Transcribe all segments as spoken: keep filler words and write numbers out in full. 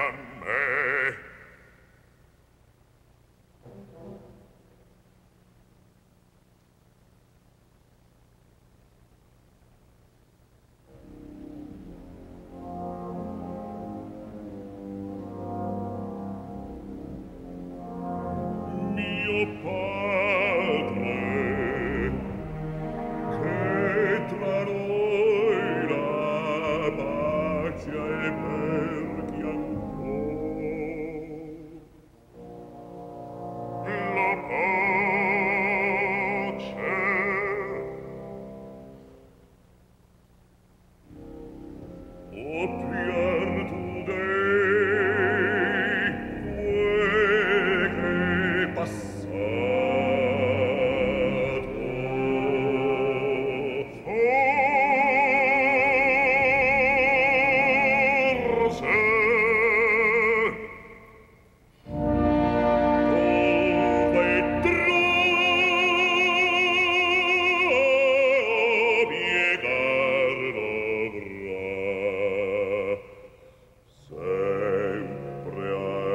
a me. Mio padre, che tra noi la pace e perdi ancor. La pace. O pier tu dei quel che passato forse dove trovi piegar dovrà sempre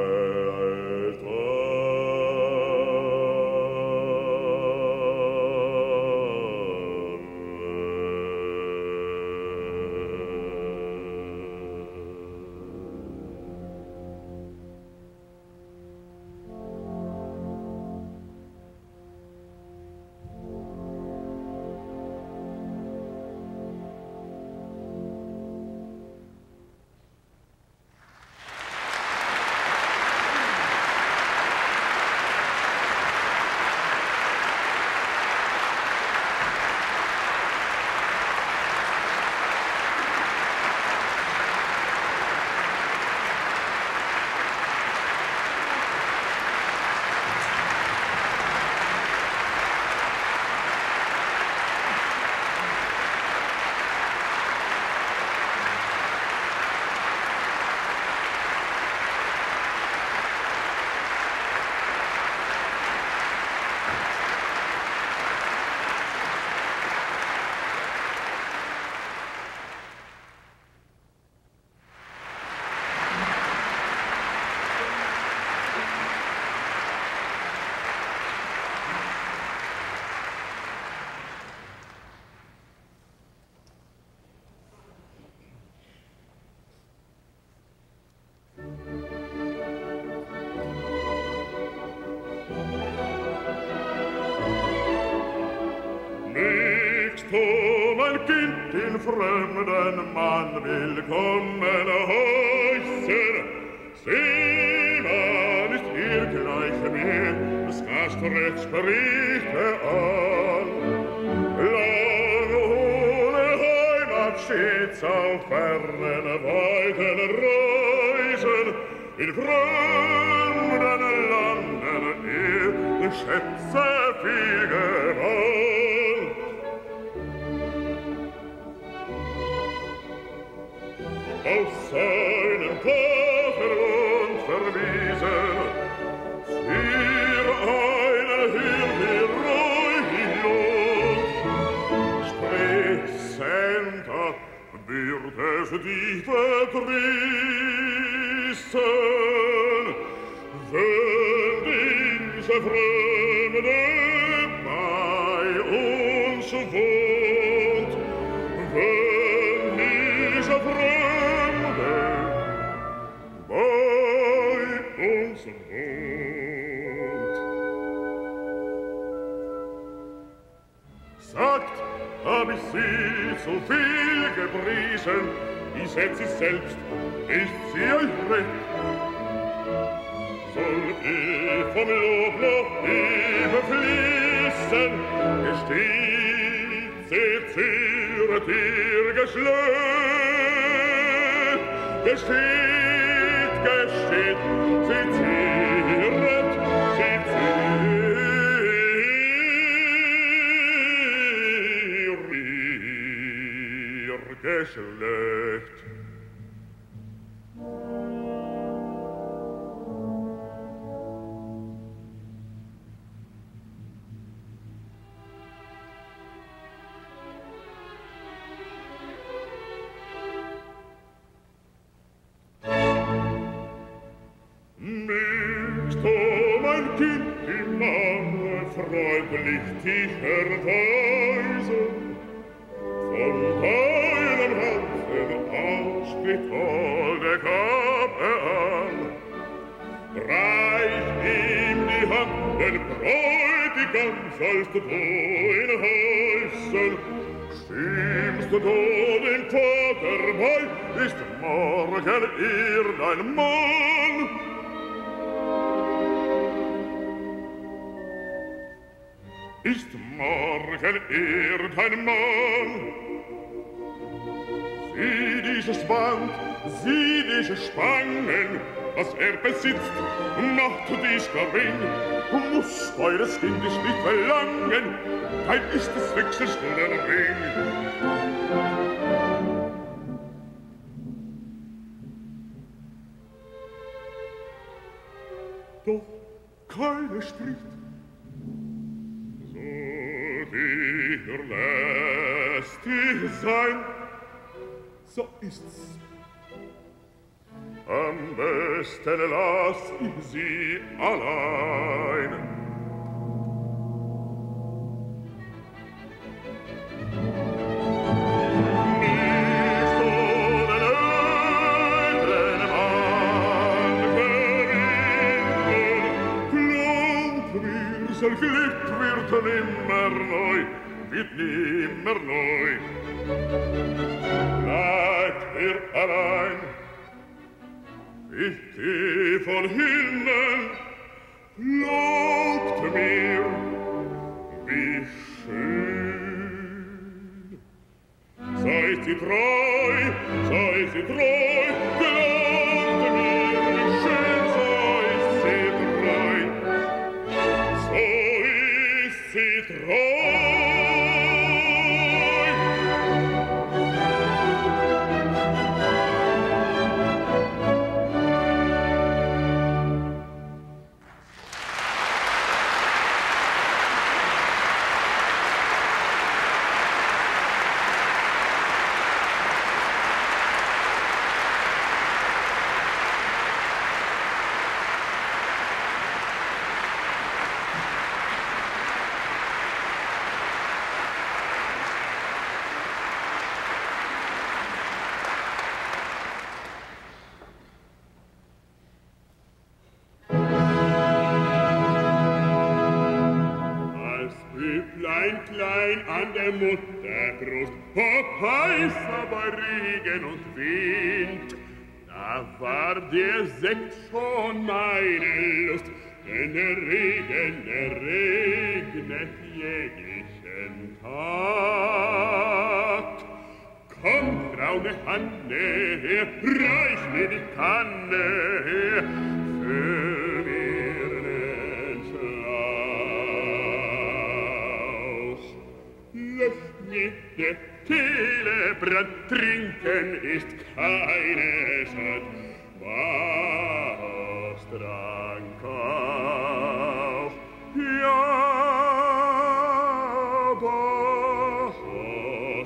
nicht um ein Kind in fremden Mann willkommen heißen. Sieh, man ist ihr gleich mir, das Gastrecht spricht er an. Lang ohne Heimatschied auf fernen, weiten Reisen, in fremden Landen ihr Schätze viel gewann. Aus seinem Vaterland verwiesen, für einen Hirn ruhig sprechsender wird es dich verdrießen, wenn diese Fremde bei uns wohnt, wenn diese Fremde bei uns wohnt. Sagt, hab ich sie zu viel gepriesen, ich setz sie selbst, nicht sie euch recht. Soll ich vom Lob noch überfließen, gesteht, seziert ihr Geschlecht, gesteht, gesteht, seziert, seziert ihr Geschlecht. beginnt die Mann freundlich ticherweise von deinem Herzen aus Spital der Kappe an. Reich ihm die Hand, den Bräutigam sollst du ihn heißen. Stimmst du den Vater bei, ist morgen ihr dein Mann. Ist morgen er dein Mann? Sieh dieses Band, sieh diese Spangen, was er besitzt, macht dies gering. Muss eures Kindes nicht verlangen, dein ist es wechselst du der Ring. Doch keiner spricht. Ihr lässt ihr sein, so ist's. Am besten lass ich sie allein. Nicht ohne öden Mann verwinden, glaubt mir, sein Glück wird nimmer neu, wird nimmer neu. Bleibt ihr allein, ich geh von hinnen, glaubt mir, wie schön. Seid sie treu, seid sie treu, glaubt mir, wie schön, seid sie treu. So ist sie treu. An der Mutterbrust, ob heiß, aber Regen und Wind, da war der Sekt schon meine Lust, denn der Regen, der regnet jeglichen Tag. Komm, braune Hanne her, reich mir die Kanne her, füll mir den Schlauch. Lösch mir der Kehle Brand, trinken ist keine Schuld, was trank auch, ja, was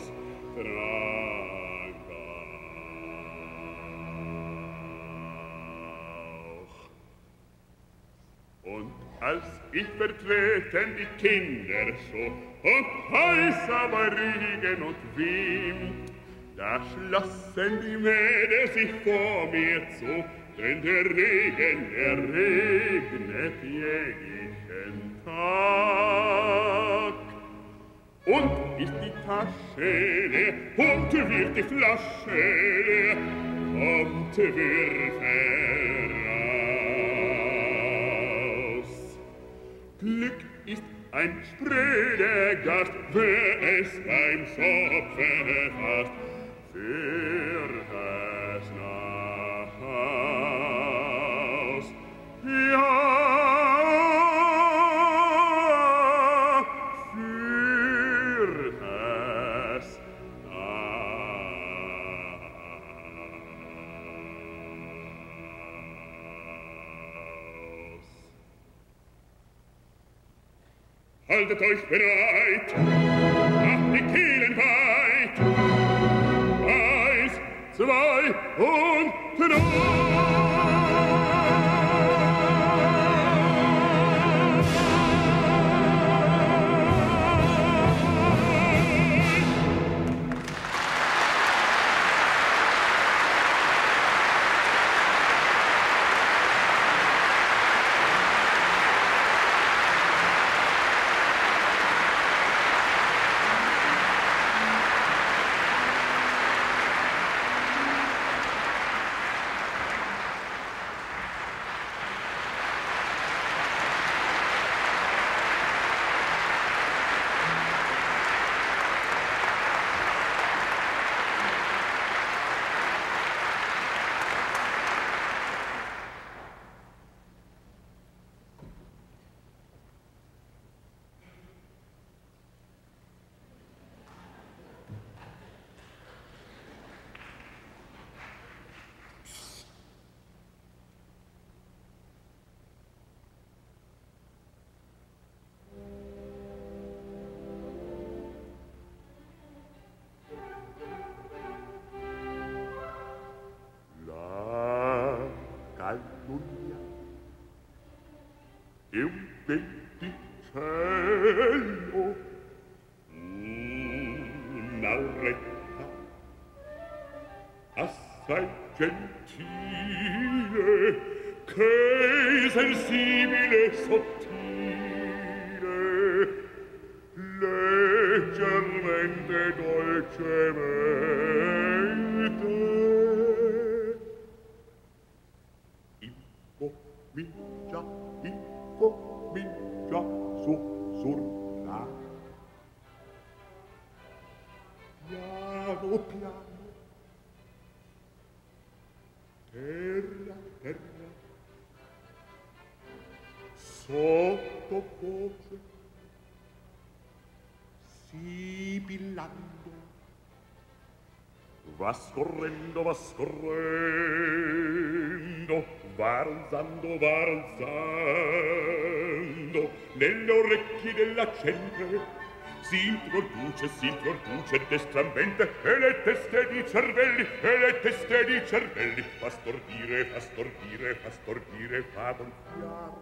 trank auch. Und als ich vertreten die Kinder so, und heiß aber Regen und Wind, da schlossen die Mädel sich vor mir zu, denn der Regen, der regnet jeglichen Tag. Und ist die Tasche leer, und wird die Flasche leer, kommt wirf heraus. Glück ist ein spröder Gast, wer es beim Schopfe fasst, führt es nach Haus. Ja, führt es nach Haus. Haltet euch bereit, macht die Kehlen weit. Eins, zwei und drei. calunnia e un venticello, un'auretta assai gentile, che sensibile e sottile, leggermente dolcemente incomincia, incomincia sussurrare piano piano, terra terra, sottovoce, sibillando, va scorrendo, va scorrendo, va alzando, va alzando, nelle orecchie della gente si introduce, si introduce destramente, e le teste di cervelli, e le teste di cervelli, fa stordire, fa stordire, fa stordire, fa gonfiare.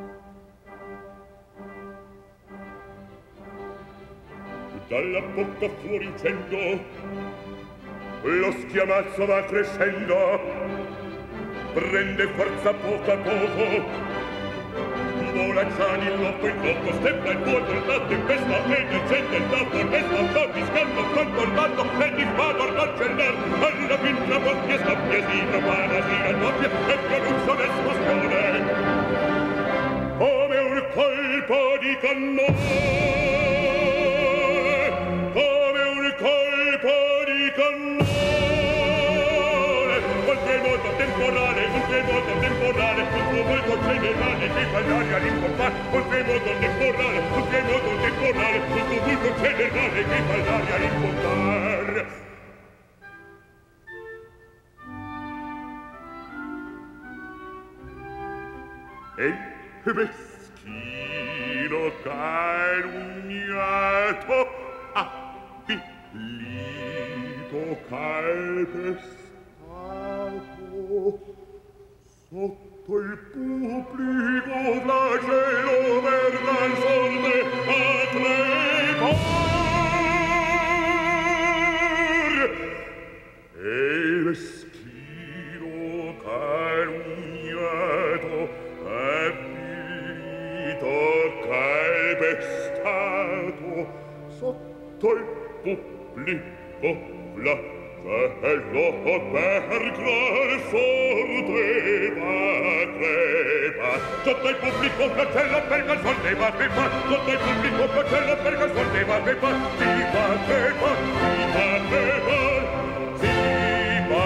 Dalla bocca fuori uscendo, lo schiamazzo va crescendo, prende forza poco a poco, vola già di loco in loco, steppa il vuoto, la tempesta, e decende il lato, resta un po' fiscando, pronto il ballo, e di fado all'arcellar, alla pintra boppia, scoppia, si propana, si raddoppia, e pronuncia l'esplosione, come un colpo di cannone. Come un colpo di cannone, col tremoto temporale, un tremoto temporale, un tumulto generale che fa l'aria rincompare, col tremoto temporale, un tremoto temporale, un tumulto generale che fa l'aria rincompare. E il meschino calunniato avvilito calpestato sotto il pubblico flagello verga il sonde a trepar e il meschino calunniato avvilito calpestato sotto il pubblico flagello per gran sorte va crepar sotto il pubblico flagello per gran sorte va crepar sotto il pubblico flagello per gran sorte va crepar si va crepar si va crepar si va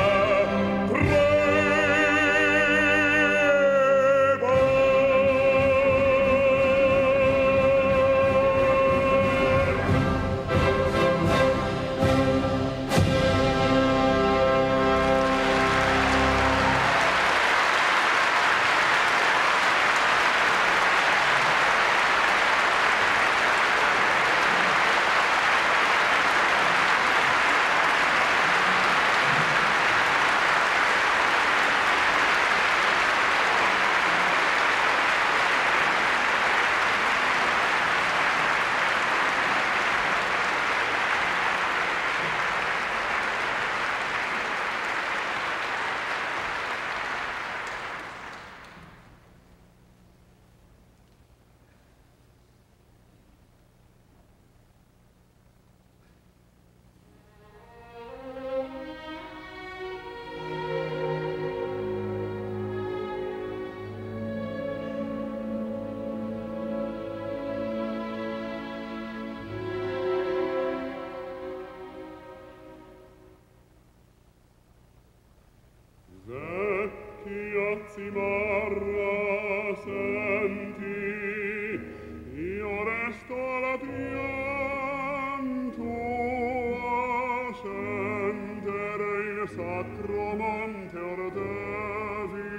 Cimarra, senti, io resto alla pianto a scendere il sacro monte Ordevi.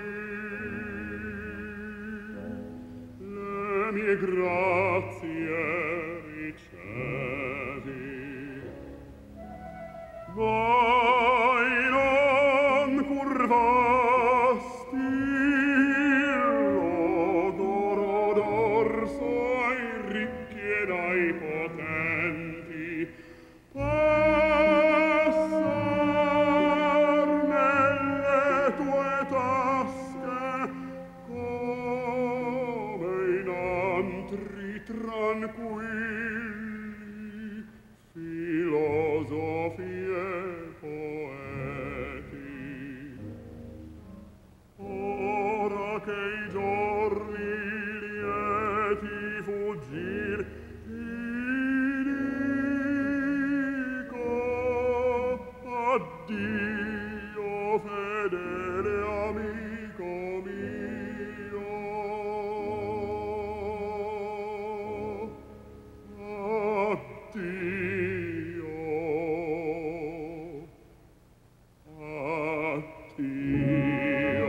Le mie grazie ricevi, vai non curvasti tranquilli, filosofi e poeti. Ora che i giorni lieti fuggir, ti dico addio, fedele amico mio. Addio, addio.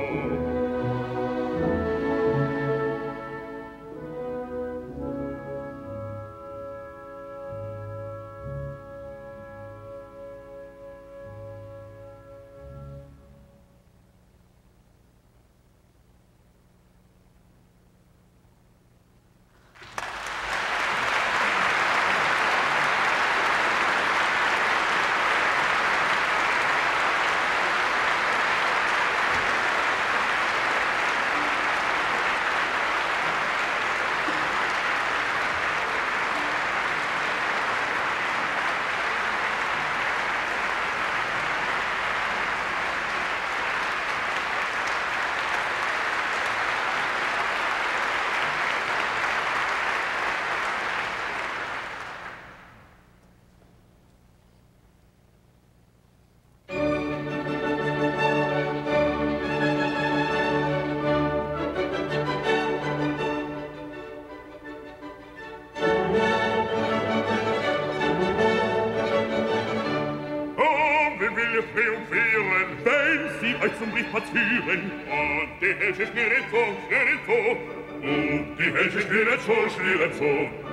Zum Brief pazieren, und die Hälsche schnüret so, schnüret so, und die Hälsche schnüret so, schnüret so.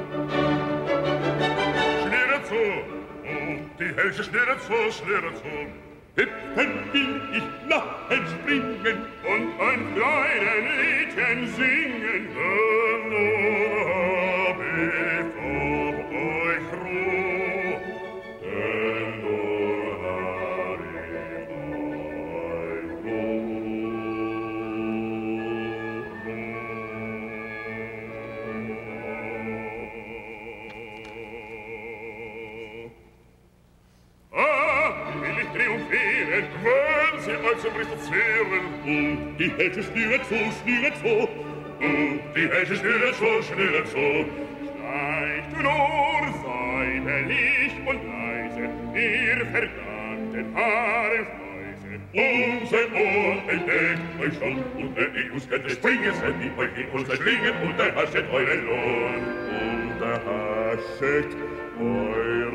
Schnüret so, und die Hälsche schnüret so, schnüret so. Hüpfen will ich, lachen, springen, und ein Freudenliedchen singen. Denn nur hab ich vor euch Ruhe, denn nur hab ich triumphieren, wenn sie also bristizieren, und die Hälsche schnüret so, schnüret so, und die Hälsche schnüret so, schnüret so. Schleicht nur säuberlich und leise, ihr verdammten Haarenschleuse. Unser Ohr entdeckt euch schon, und der Eus könnte springen, sein wie euch in uns verschlingen, und er haschet euren Lohn, und er haschet euren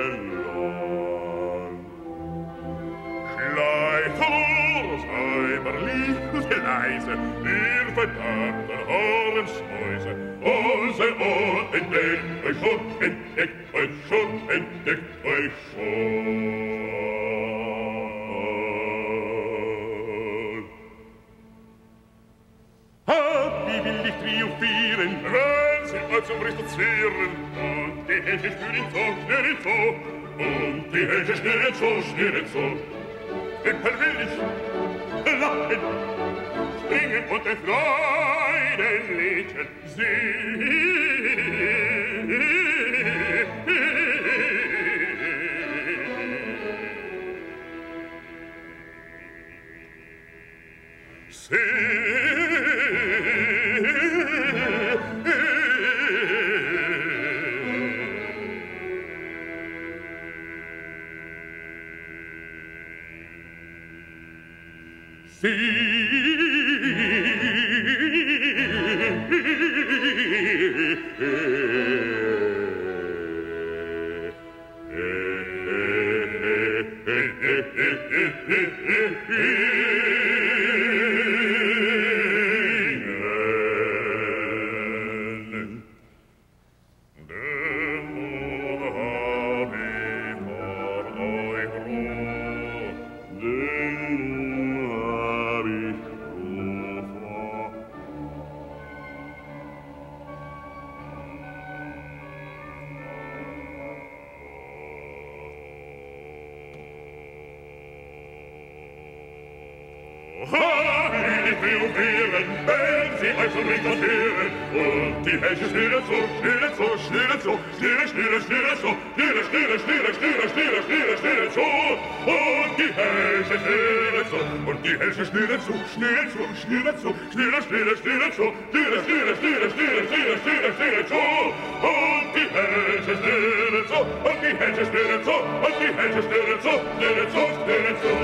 Lohn. Schleicht nur säuberlich und leise, ihr verdammten Haarenschleuse. Unser Ohr entdeckt euch schon, entdeckt euch schon, entdeckt euch schon. Ah, wie will ich triumphieren, wenn sie euch zum Ristozieren, und die Hälsche schnüren so, schnüren so, und die Hälsche schnüren so, schnüren so. Himmel will ich lachen, springen und ein Freudenliedchen sie euch zum Ring führen. Und die Hälse schnüren zu, schnüren zu, schnüren zu, schnüren, schnüren, schnüren zu, schnüren, schnüren, schnüren, schnüren, schnüren, schnüren, schnüren zu. Und die Hälse schnüren zu, und die Hälse schnüren zu, schnüren zu, schnüren zu, schnüren, schnüren, schnüren zu, schnüren, schnüren, schnüren, schnüren, schnüren, schnüren, schnüren zu. Und die Hälse schnüren zu, und die Hälse schnüren zu, und die Hälse schnüren zu, schnüren zu, schnüren zu.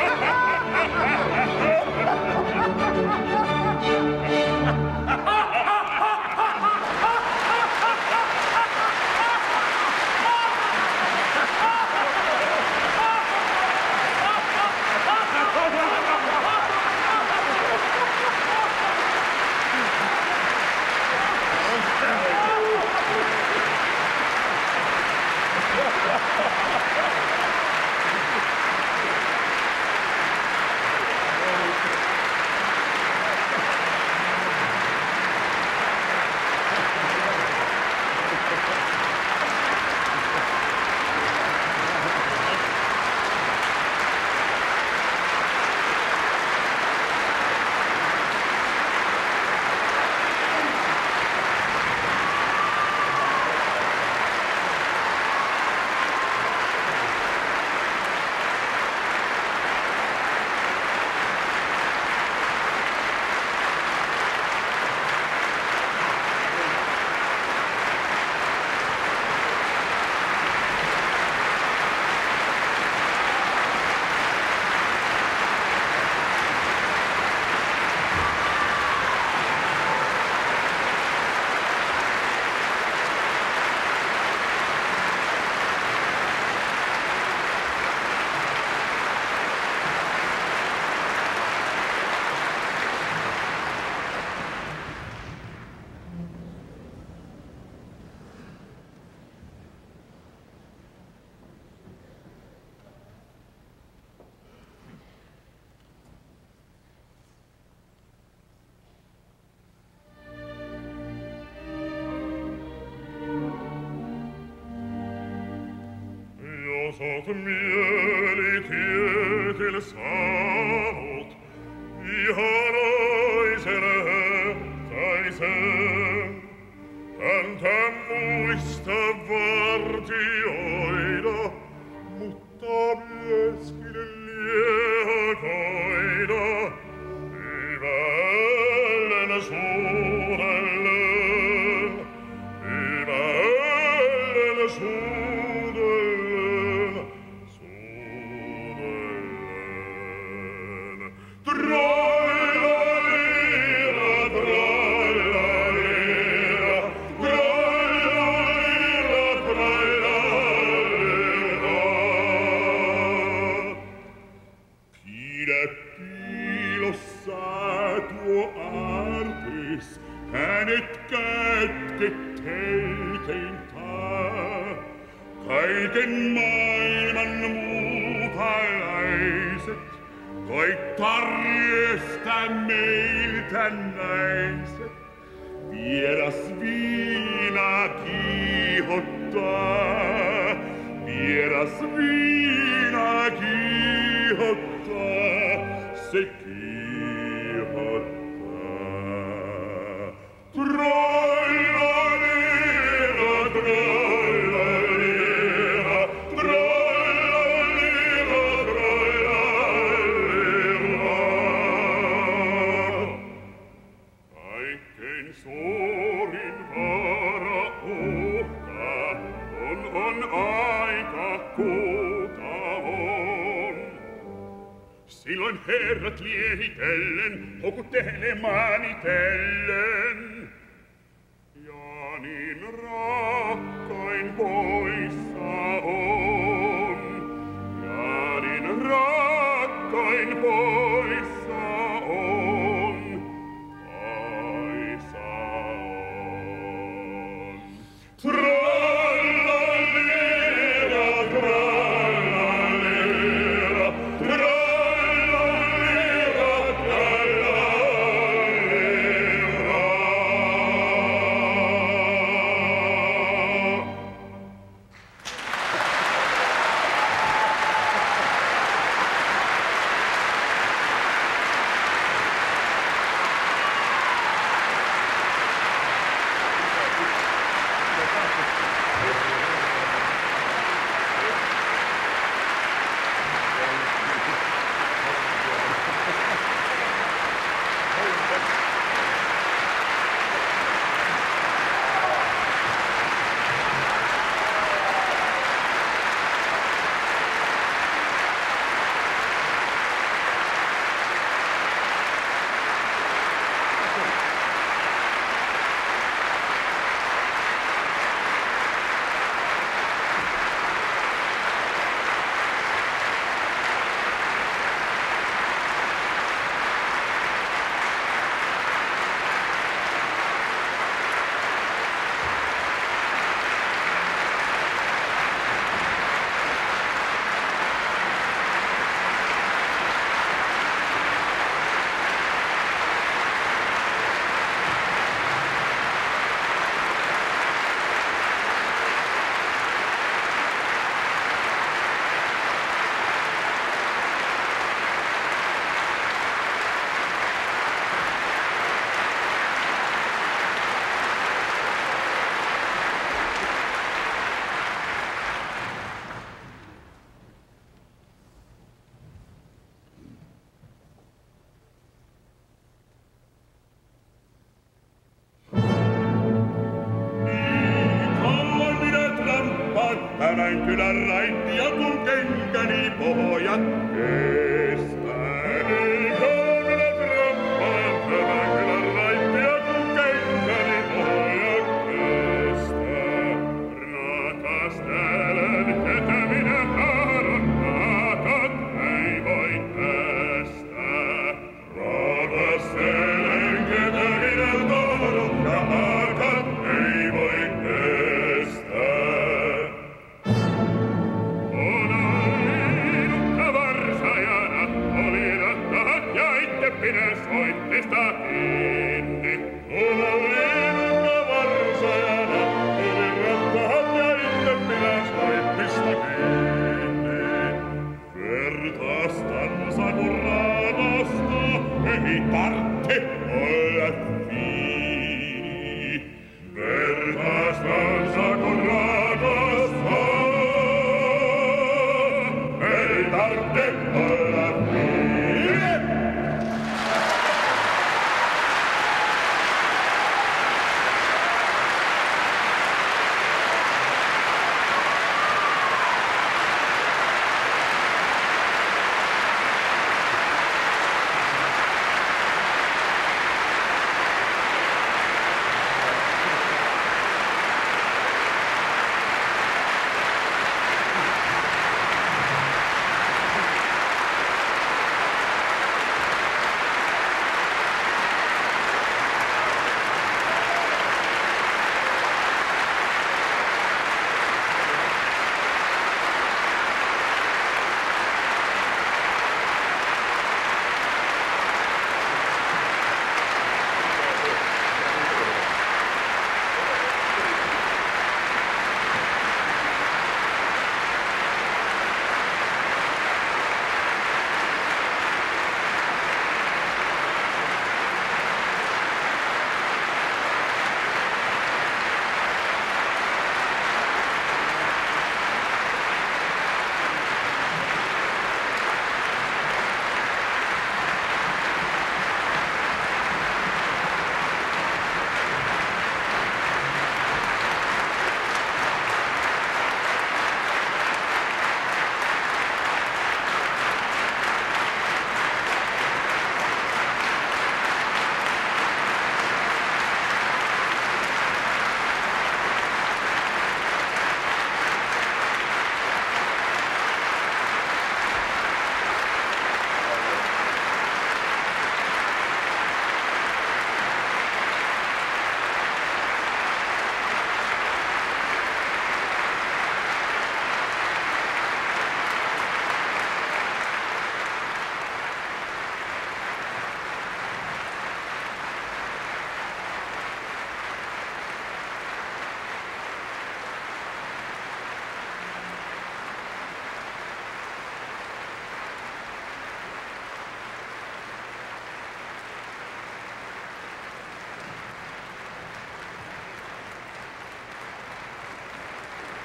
Sotto mieli tiet il saut, io reisere taise, tantem muista varti oida, mutta mieskille liekoida, hyvällen suudellen, hyvällen suudellen, suudellen. Troilalira, troilalira, troilalira, troilalira. Pide pilossa tuo artis, hänet kätkettelkeintaa. Kaiken maailman muukalaiset, koittarjeesta meiltä näiset. Vieras viina kiihottaa, vieras viina kiihottaa, se kiihottaa. Troilalira, troilalira, troilalira, troilalira. Kaikkein suurin vaara uhka on, on aika kuuta on. Silloin herrat liehitellen, houkuttelemaan itellen. Ja niin rakkain poissa on, ja niin rakkain poissa on, poissa on. Trallalira, trallalira, trallalira, trallalira. näin kyllä raittia kun kenkäni pohjat kestää. Niin on minä trampaan tämän kyllä raittia kun kenkäni pohjat kestää. Rakastelen, ketä minä haaron, haakat ei voi estää. Rakastelen, ketä minä tahdon, ja haakat ei voi estää. Pidä soittista kiinni. Kun linnunka varsajana, olin rattahat ja itse pidä soittista kiinni. Vertaastansa kun raadasta, ei tarvitse olla fiini.